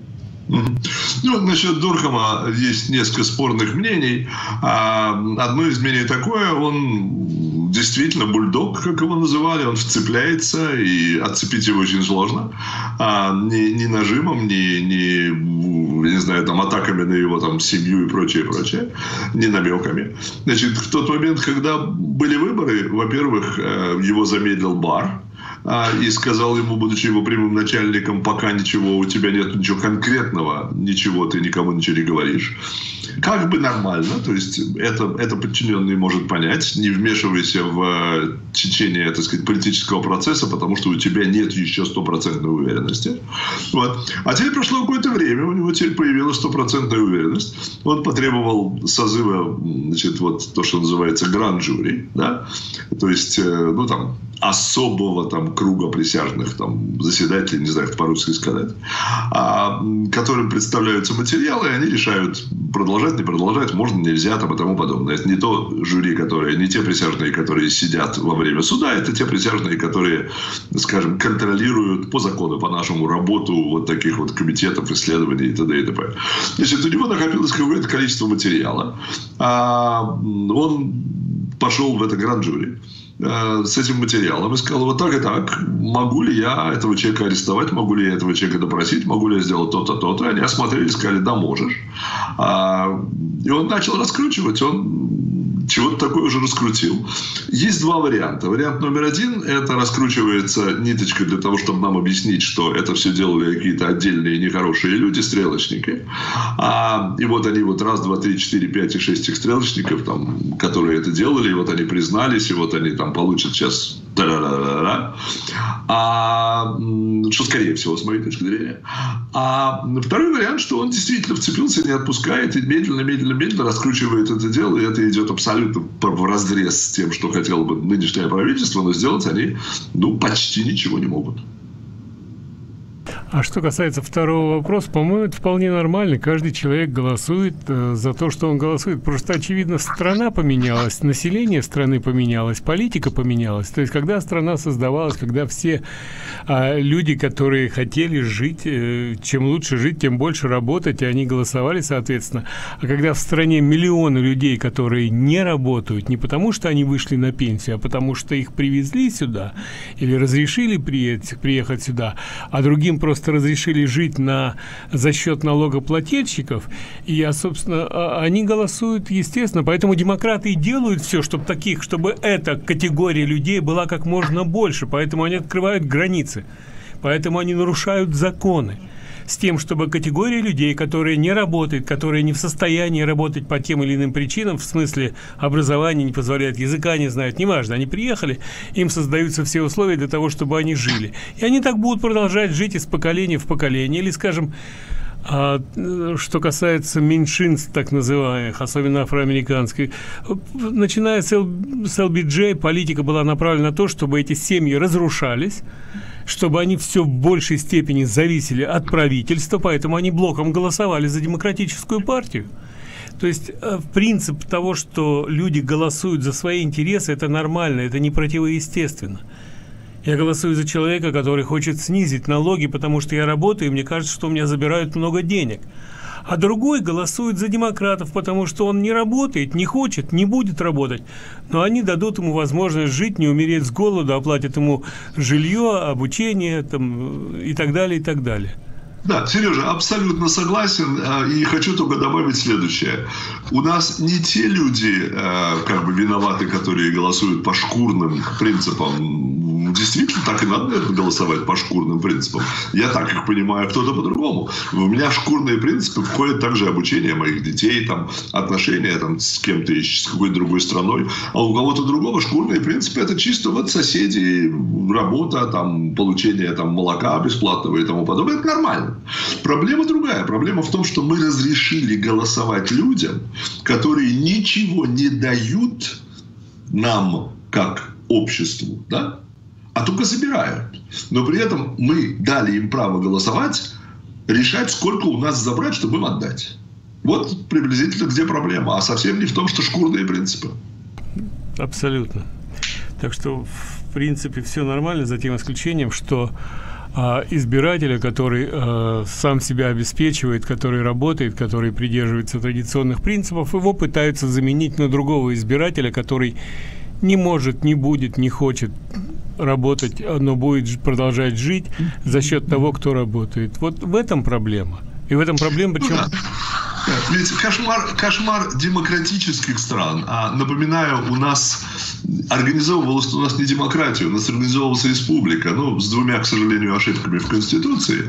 Ну, насчет Дурхама есть несколько спорных мнений. Одно из мнений такое, он действительно бульдог, как его называли, он вцепляется, и отцепить его очень сложно. Ни, ни нажимом, ни, ни, не знаю, там, атаками на его там, семью и прочее, прочее, ни намеками. Значит, в тот момент, когда были выборы, во-первых, его замедлил Барр, и сказал ему, будучи его прямым начальником, пока ничего, у тебя нет ничего конкретного, ничего, ты никому ничего не говоришь. Как бы нормально, то есть это, это подчиненный может понять, не вмешивайся в течение, так сказать, политического процесса, потому что у тебя нет еще стопроцентной уверенности. Вот. А теперь прошло какое-то время, у него теперь появилась стопроцентная уверенность. Он потребовал созыва, значит, вот то, что называется гранд-жюри, да, то есть, ну, там, особого там круга присяжных там, заседателей, не знаю, как по-русски сказать, а, которым представляются материалы, и они решают, продолжать, не продолжать, можно, нельзя, там, и тому подобное. Это не то жюри, которые, не те присяжные, которые сидят во время суда, это те присяжные, которые, скажем, контролируют по закону, по нашему работу вот таких вот комитетов, исследований и т.д. и т.п. Значит, у него накопилось какое-то количество материала. А, он пошел в это гранд-жюри с этим материалом и сказал, вот так и так, могу ли я этого человека арестовать, могу ли я этого человека допросить, могу ли я сделать то-то, то-то. Они осмотрели, сказали, да, можешь. И он начал раскручивать, он чего-то такое уже раскрутил. Есть два варианта. Вариант номер один – это раскручивается ниточка для того, чтобы нам объяснить, что это все делали какие-то отдельные нехорошие люди, стрелочники. А, и вот они вот раз, два, три, четыре, пять и шесть их стрелочников, там, которые это делали, и вот они признались, и вот они там получат сейчас Да-да-да-да-да. А, что, скорее всего, с моей точки зрения. А второй вариант, что он действительно вцепился, не отпускает и медленно-медленно-медленно раскручивает это дело. И это идет абсолютно вразрез с тем, что хотело бы нынешнее правительство, но сделать они, ну, почти ничего не могут. А что касается второго вопроса, по-моему, это вполне нормально. Каждый человек голосует э, за то, что он голосует. Просто, очевидно, страна поменялась, население страны поменялось, политика поменялась. То есть, когда страна создавалась, когда все э, люди, которые хотели жить, э, чем лучше жить, тем больше работать, и они голосовали, соответственно. А когда в стране миллионы людей, которые не работают, не потому что они вышли на пенсию, а потому что их привезли сюда или разрешили приехать, приехать сюда, а другим просто разрешили жить на, за счет налогоплательщиков, и, а, собственно, они голосуют, естественно. Поэтому демократы и делают все, чтобы таких, чтобы эта категория людей была как можно больше. Поэтому они открывают границы. Поэтому они нарушают законы. С тем, чтобы категория людей, которые не работают, которые не в состоянии работать по тем или иным причинам, в смысле образования не позволяет, языка не знают, неважно, они приехали, им создаются все условия для того, чтобы они жили. И они так будут продолжать жить из поколения в поколение. Или, скажем, а, что касается меньшинств, так называемых, особенно афроамериканских, начиная с эл би джей, политика была направлена на то, чтобы эти семьи разрушались, чтобы они все в большей степени зависели от правительства, поэтому они блоком голосовали за демократическую партию. То есть принцип того, что люди голосуют за свои интересы, это нормально, это не противоестественно. Я голосую за человека, который хочет снизить налоги, потому что я работаю, и мне кажется, что у меня забирают много денег. А другой голосует за демократов, потому что он не работает, не хочет, не будет работать. Но они дадут ему возможность жить, не умереть с голоду, оплатят ему жилье, обучение там, и так далее, и так далее. Да, Сережа, абсолютно согласен. И хочу только добавить следующее. У нас не те люди, как бы, виноваты, которые голосуют по шкурным принципам. Действительно, так и надо, наверное, голосовать по шкурным принципам. Я так их понимаю, кто-то по-другому. У меня в шкурные принципы входит также обучение моих детей, там, отношения там, с кем-то, с какой-то другой страной. А у кого-то другого шкурные принципы – это чисто вот соседи, работа, там, получение там, молока бесплатного и тому подобное. Это нормально. Проблема другая. Проблема в том, что мы разрешили голосовать людям, которые ничего не дают нам как обществу, да? А только забирают. Но при этом мы дали им право голосовать, решать, сколько у нас забрать, чтобы им отдать. Вот приблизительно где проблема. А совсем не в том, что шкурные принципы. Абсолютно. Так что, в принципе, все нормально, за тем исключением, что а, избирателя, который а, сам себя обеспечивает, который работает, который придерживается традиционных принципов, его пытаются заменить на другого избирателя, который не может, не будет, не хочет работать, но будет продолжать жить за счет того, кто работает. Вот в этом проблема. И в этом проблема, причем... Ну, да. Ведь кошмар, кошмар демократических стран. А, напоминаю, у нас организовывалась у нас не демократия, у нас организовывалась республика, ну, с двумя, к сожалению, ошибками в Конституции.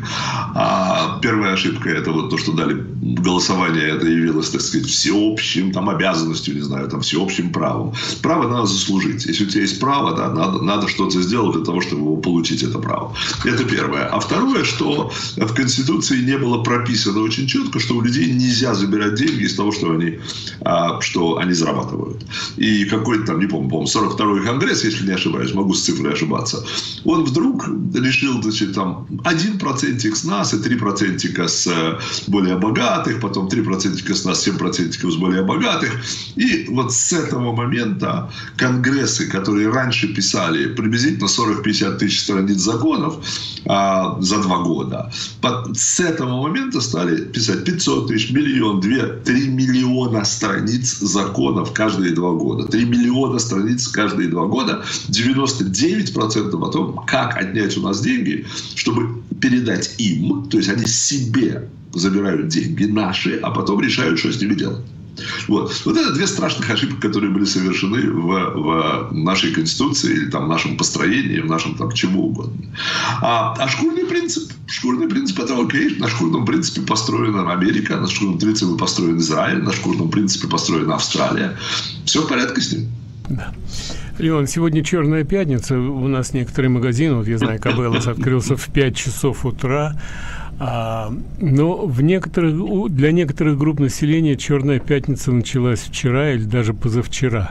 А первая ошибка – это вот то, что дали голосование, это явилось, так сказать, всеобщим там, обязанностью, не знаю, там, всеобщим правом. Право надо заслужить. Если у тебя есть право, да, надо, надо что-то сделать для того, чтобы его получить, это право. Это первое. А второе, что в Конституции не было прописано очень четко, что у людей нельзя забирать деньги из того, что они, а, что они зарабатывают. И какой-то там, не помню, помню, сорок второй Конгресс, если не ошибаюсь, могу с цифрой ошибаться, он вдруг решил, значит, там, один процентик с нас и три процентика с более богатых, потом три процентика с нас, семь процентиков с более богатых. И вот с этого момента конгрессы, которые раньше писали приблизительно сорок-пятьдесят тысяч страниц законов а, за два года, под, с этого момента стали писать пятьсот тысяч, миллион, две, три миллиона страниц законов каждые два года. Три миллиона страниц каждые два года. девяносто девять процентов о том, как отнять у нас деньги, чтобы передать им. То есть они себе забирают деньги наши, а потом решают, что с ними делать. Вот. Вот это две страшных ошибки, которые были совершены в, в нашей Конституции, или там, в нашем построении, в нашем там, чему угодно. А, а шкурный принцип, шкурный принцип это окей. На шкурном принципе построена Америка, на шкурном принципе построен Израиль, на шкурном принципе построена Австралия. Все в порядке с ним. Да. Леон, сегодня Черная пятница. У нас некоторые магазины, вот я знаю, Cabela's открылся в пять часов утра. А, но в некоторых, для некоторых групп населения Черная пятница началась вчера или даже позавчера.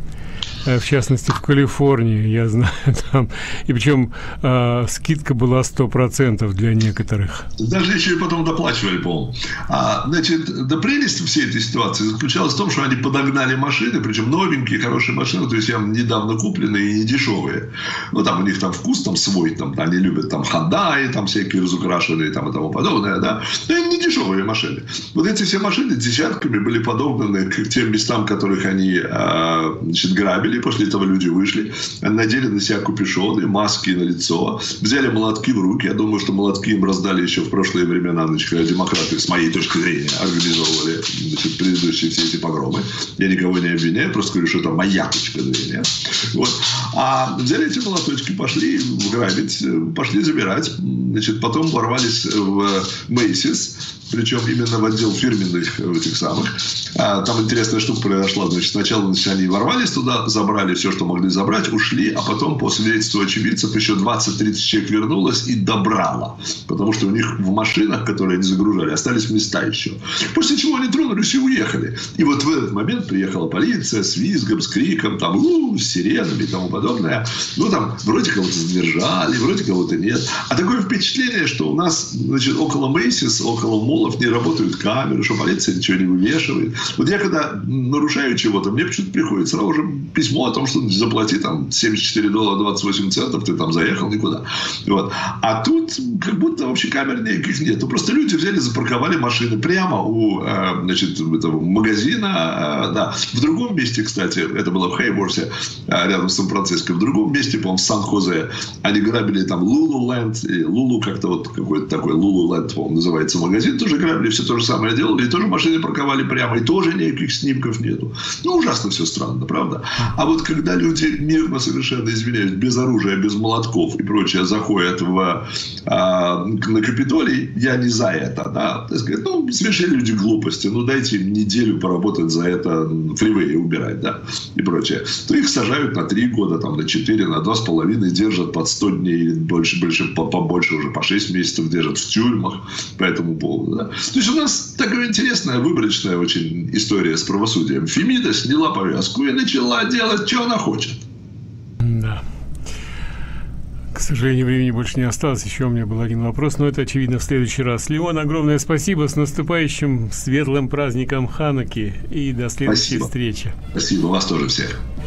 В частности, в Калифорнии, я знаю, там, и причем э, скидка была сто процентов для некоторых. Даже еще и потом доплачивали, по-моему. А, значит, да прелесть всей этой ситуации заключалась в том, что они подогнали машины, причем новенькие, хорошие машины, то есть явно недавно купленные и не дешевые. Ну, там у них там вкус там свой, там, они любят там Hyundai, там всякие разукрашенные там и тому подобное, да. Но им не дешевые машины. Вот эти все машины десятками были подогнаны к тем местам, которых они, э, значит, грабили. После этого люди вышли, надели на себя капюшоны, маски на лицо, взяли молотки в руки. Я думаю, что молотки им раздали еще в прошлые времена, значит, когда демократы, с моей точки зрения, организовывали, значит, предыдущие все эти погромы. Я никого не обвиняю, просто говорю, что это моя точка зрения. Вот. А взяли эти молоточки, пошли грабить, пошли забирать. Значит, потом ворвались в Macy's, причем именно в отдел фирменных этих самых. А, там интересная штука произошла. Значит, сначала значит, они ворвались туда, забрали все, что могли забрать, ушли, а потом, по свидетельству очевидцев, еще двадцать-тридцать человек вернулось и добрало. Потому что у них в машинах, которые они загружали, остались места еще. После чего они тронулись и уехали. И вот в этот момент приехала полиция с визгом, с криком, там, у, с сиренами и тому подобное. Ну, там, вроде кого-то задержали, вроде кого-то нет. А такое впечатление, что у нас, значит, около Macy's, около молов не работают камеры, что полиция ничего не вывешивает. Вот я когда нарушаю чего-то, мне почему-то приходит сразу же письмо о том, что заплати там семьдесят четыре доллара двадцать восемь центов, ты там заехал никуда. Вот. А тут как будто вообще камер никаких нет. Просто люди взяли, запарковали машины прямо у, значит, этого магазина. Да. В другом месте, кстати, это было в Хейворсе, рядом с Сан-Франциско, в другом месте, по-моему, в Сан-Хозе, они грабили там Лулу-Ленд, Лулу как-то вот какой-то такой Лулу-Ленд, по-моему, называется магазин, тоже грабили, все то же самое делали, и тоже машины парковали прямо, и тоже никаких снимков нету. Ну, ужасно все странно, правда? А вот когда люди мирно совершенно, извиняюсь, без оружия, без молотков и прочее заходят в, а, на Капитолий, я не за это, да, так сказать, ну, совершили люди глупости, ну, дайте им неделю поработать за это, фривей убирать, да, и прочее. То их сажают на три года, там, на четыре, на два с половиной, держат под сто дней, больше, больше, побольше уже, по шесть месяцев держат в тюрьмах по этому поводу. Да? То есть у нас такая интересная, выборочная очень история с правосудием. Фемида сняла повязку и начала делать, что она хочет. Да. К сожалению, времени больше не осталось. Еще у меня был один вопрос, но это, очевидно, в следующий раз. Леон, огромное спасибо. С наступающим светлым праздником Хануки. И до следующей спасибо. встречи. Спасибо. Вас тоже всех.